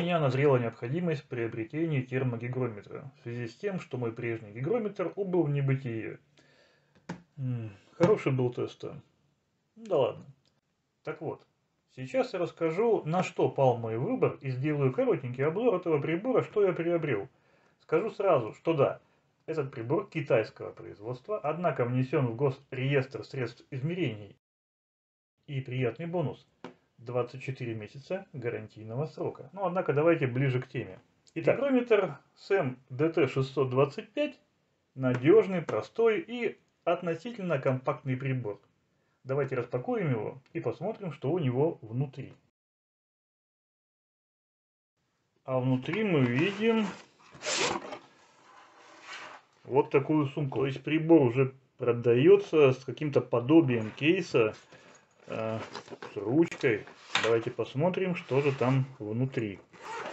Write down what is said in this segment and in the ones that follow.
меня назрела необходимость в приобретении термогигрометра, в связи с тем, что мой прежний гигрометр убыл в небытие. Хороший был тест. Да ладно. Так вот, сейчас я расскажу, на что пал мой выбор, и сделаю коротенький обзор этого прибора, что я приобрел. Скажу сразу, что да, этот прибор китайского производства, однако внесен в Госреестр средств измерений. И приятный бонус – 24 месяца гарантийного срока. Но однако давайте ближе к теме. Итак, гигрометр SEM DT625 – надежный, простой и относительно компактный прибор. Давайте распакуем его и посмотрим, что у него внутри. А внутри мы видим вот такую сумку. То есть прибор уже продается с каким-то подобием кейса, с ручкой. Давайте посмотрим, что же там внутри.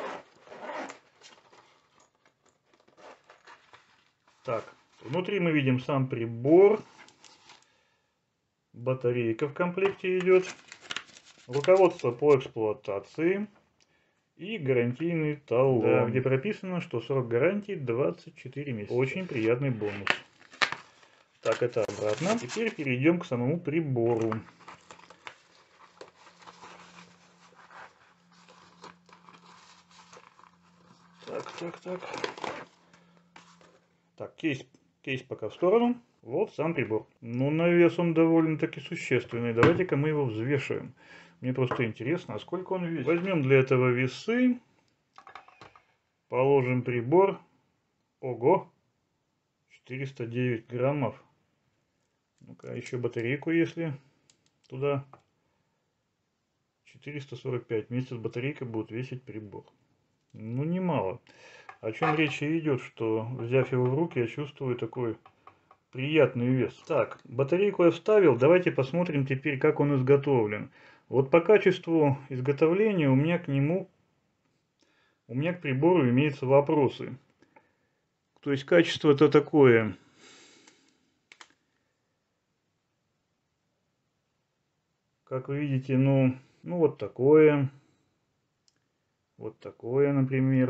Так, внутри мы видим сам прибор. Батарейка в комплекте идет. Руководство по эксплуатации. И гарантийный талон, да, где прописано, что срок гарантии 24 месяца. Очень приятный бонус. Так, это обратно. Теперь перейдем к самому прибору. Так. Так, кейс пока в сторону. Вот сам прибор. Ну, на вес он довольно-таки существенный. Давайте-ка мы его взвешиваем. Мне просто интересно, а сколько он весит. Возьмем для этого весы. Положим прибор. Ого! 409 граммов. Ну-ка, еще батарейку, если туда. 445. Вместе с батарейкой будет весить прибор. Ну, немало. О чем речь идет, что, взяв его в руки, я чувствую такой приятный вес. Так, батарейку я вставил. Давайте посмотрим теперь, как он изготовлен. Вот по качеству изготовления у меня к прибору имеются вопросы. То есть качество-то такое. Как вы видите, ну вот такое. Вот такое, например.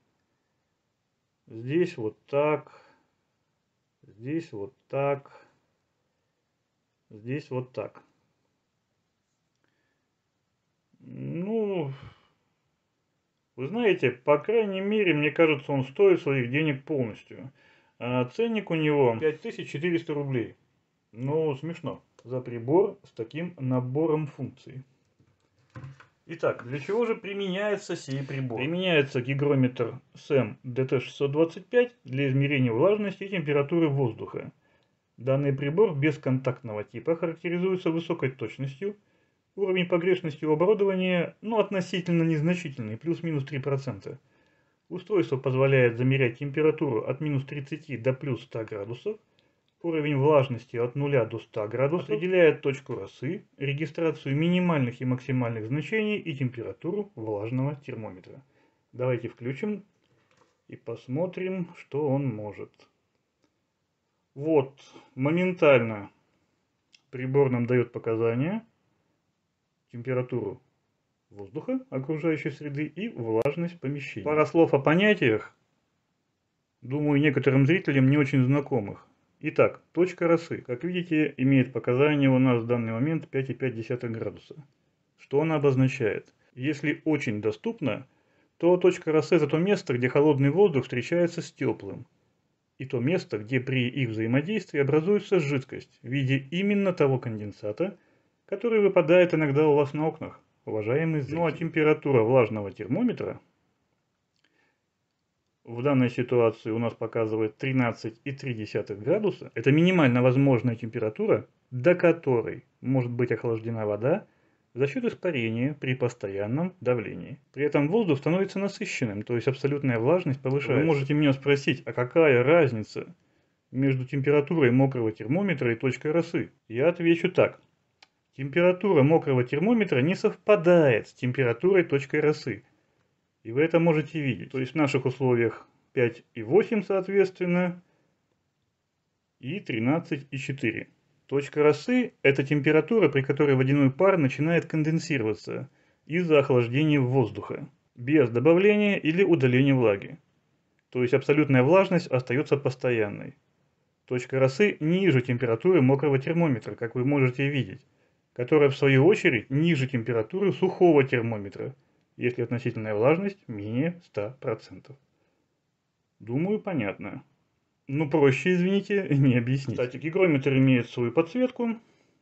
Здесь вот так. Здесь вот так. Здесь вот так. Ну, вы знаете, по крайней мере, мне кажется, он стоит своих денег полностью. А ценник у него 5400 рублей. Ну, смешно. За прибор с таким набором функций. Итак, для чего же применяется сей прибор? Применяется гигрометр SEM DT625 для измерения влажности и температуры воздуха. Данный прибор бесконтактного типа характеризуется высокой точностью. Уровень погрешности у оборудования относительно незначительный, плюс-минус 3%. Устройство позволяет замерять температуру от минус 30 до плюс 100 градусов, уровень влажности от 0 до 100 градусов, определяет точку росы, регистрацию минимальных и максимальных значений и температуру влажного термометра. Давайте включим и посмотрим, что он может. Вот, моментально прибор нам дает показания, температуру воздуха, окружающей среды и влажность помещения. Пара слов о понятиях, думаю, некоторым зрителям не очень знакомых. Итак, точка росы, как видите, имеет показания у нас в данный момент 5,5 градуса. Что она обозначает? Если очень доступно, то точка росы – это то место, где холодный воздух встречается с теплым. И то место, где при их взаимодействии образуется жидкость в виде именно того конденсата, который выпадает иногда у вас на окнах, уважаемые зрители. Ну а температура влажного термометра в данной ситуации у нас показывает 13,3 градуса. Это минимально возможная температура, до которой может быть охлаждена вода за счет испарения при постоянном давлении. При этом воздух становится насыщенным, то есть абсолютная влажность повышается. Вы можете меня спросить, а какая разница между температурой мокрого термометра и точкой росы? Я отвечу так. Температура мокрого термометра не совпадает с температурой точкой росы. И вы это можете видеть. То есть в наших условиях 5,8 соответственно и 13,4. Точка росы – это температура, при которой водяной пар начинает конденсироваться из-за охлаждения воздуха. без добавления или удаления влаги. То есть абсолютная влажность остается постоянной. Точка росы ниже температуры мокрого термометра, как вы можете видеть, которая в свою очередь ниже температуры сухого термометра, если относительная влажность менее 100%. Думаю, понятно. Ну, проще, извините, не объяснить. Кстати, гигрометр имеет свою подсветку.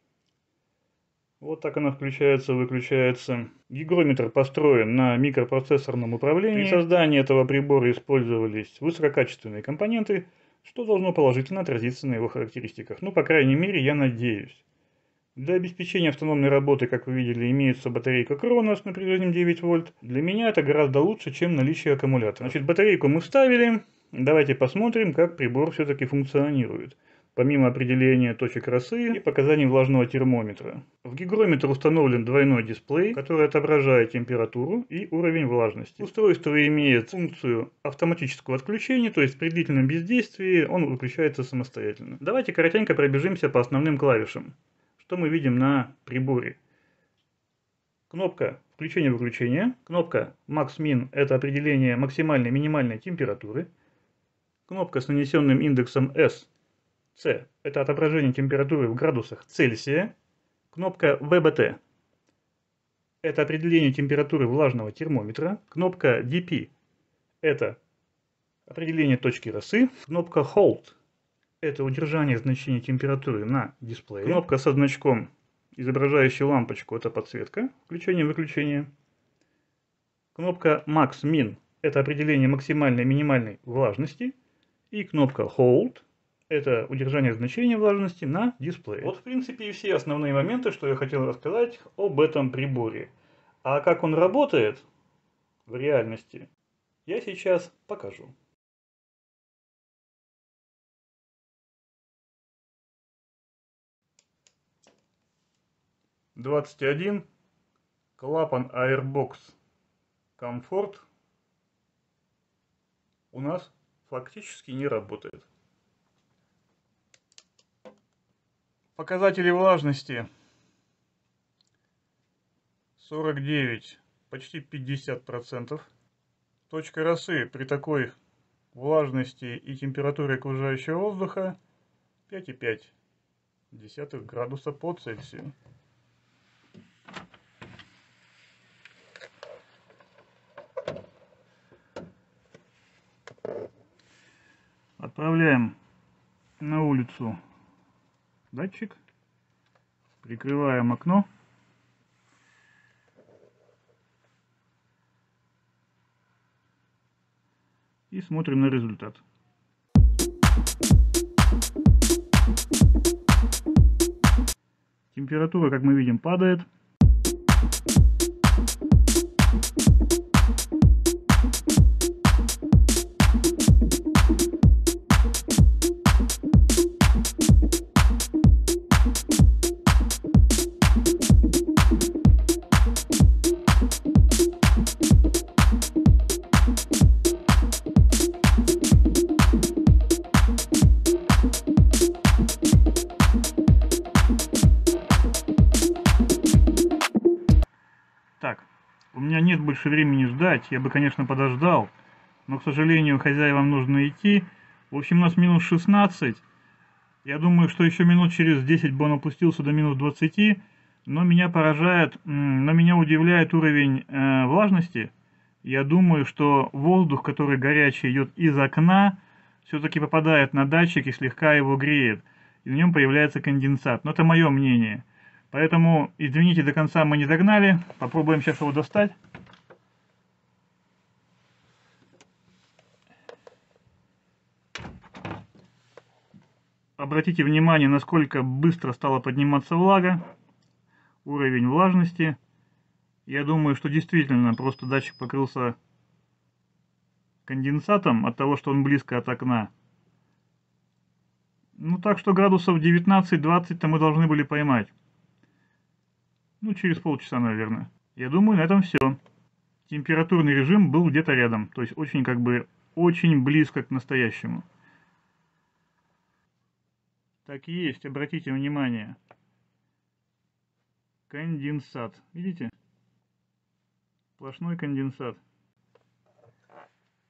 Вот так она включается-выключается. Гигрометр построен на микропроцессорном управлении. При создании этого прибора использовались высококачественные компоненты, что должно положительно отразиться на его характеристиках. Ну, по крайней мере, я надеюсь. Для обеспечения автономной работы, как вы видели, имеется батарейка Кронос с напряжением 9 вольт. Для меня это гораздо лучше, чем наличие аккумулятора. Значит, батарейку мы вставили. Давайте посмотрим, как прибор все-таки функционирует. Помимо определения точек росы и показаний влажного термометра. В гигрометр установлен двойной дисплей, который отображает температуру и уровень влажности. Устройство имеет функцию автоматического отключения, то есть при длительном бездействии он выключается самостоятельно. Давайте коротенько пробежимся по основным клавишам. Что мы видим на приборе? Кнопка включения-выключения. Кнопка Max-Min – это определение максимальной и минимальной температуры. Кнопка с нанесенным индексом S. C – это отображение температуры в градусах Цельсия. Кнопка VBT – это определение температуры влажного термометра. Кнопка DP – это определение точки росы. Кнопка Hold – это удержание значения температуры на дисплее. Кнопка со значком, изображающей лампочку – это подсветка, включение-выключение. Кнопка Max-Min – это определение максимальной и минимальной влажности. И кнопка Hold – это удержание значения влажности на дисплее. Вот, в принципе, и все основные моменты, что я хотел рассказать об этом приборе. А как он работает в реальности, я сейчас покажу. (21) клапан Airbox Comfort у нас фактически не работает. Показатели влажности 49, почти 50%. Точка росы при такой влажности и температуре окружающего воздуха 5,5 градуса по Цельсию. Отправляем на улицу датчик, прикрываем окно. И смотрим на результат. Температура, как мы видим, падает. Так, у меня нет больше времени ждать, я бы, конечно, подождал, но, к сожалению, хозяевам нужно идти. В общем, у нас минус 16. Я думаю, что еще минут через 10 бы он опустился до минус 20, но меня удивляет уровень влажности. Я думаю, что воздух, который горячий идет из окна, все-таки попадает на датчик и слегка его греет, и в нем появляется конденсат. Но это мое мнение. Поэтому, извините, до конца мы не догнали. Попробуем сейчас его достать. Обратите внимание, насколько быстро стала подниматься влага, уровень влажности. Я думаю, что действительно просто датчик покрылся конденсатом от того, что он близко от окна. Ну, так что градусов 19-20-то мы должны были поймать. Ну, через полчаса, наверное. Я думаю, на этом все. Температурный режим был где-то рядом. То есть очень близко к настоящему. Так и есть, обратите внимание. Конденсат. Видите? Сплошной конденсат.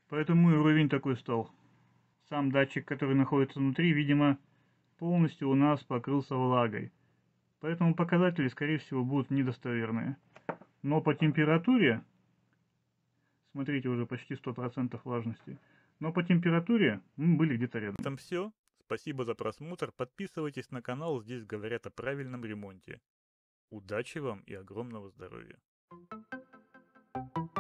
Поэтому и уровень такой стал. Сам датчик, который находится внутри, видимо, полностью у нас покрылся влагой. Поэтому показатели, скорее всего, будут недостоверные. Но по температуре, смотрите, уже почти 100% влажности. Но по температуре мы были где-то рядом. На этом все. Спасибо за просмотр. Подписывайтесь на канал, здесь говорят о правильном ремонте. Удачи вам и огромного здоровья.